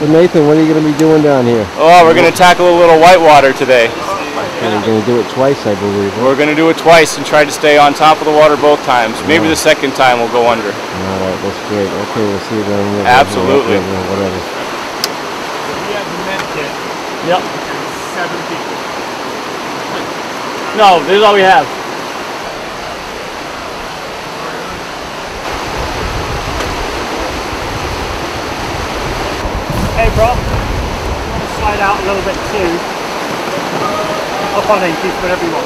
So Nathan, what are you going to be doing down here? Oh, we're going to tackle a little whitewater today. And you're going to do it twice, I believe. Huh? We're going to do it twice and try to stay on top of the water both times. Maybe the second time we'll go under. All right, that's great. Okay, we'll see you then. Absolutely. Whatever. We have the med kit. Yep. 7 people. No, this is all we have. Hey, bro. I'm going to slide out a little bit too. Up on in, keep whatever you want.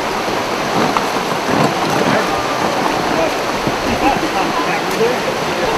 Okay.